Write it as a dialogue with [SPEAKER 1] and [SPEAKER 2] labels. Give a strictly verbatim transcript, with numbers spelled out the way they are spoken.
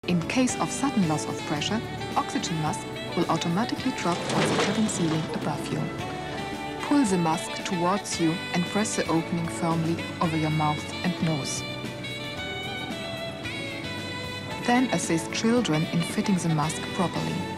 [SPEAKER 1] In case of sudden loss of pressure, oxygen mask will automatically drop on the cabin ceiling above you. Pull the mask towards you and press the opening firmly over your mouth and nose. Then assist children in fitting the mask properly.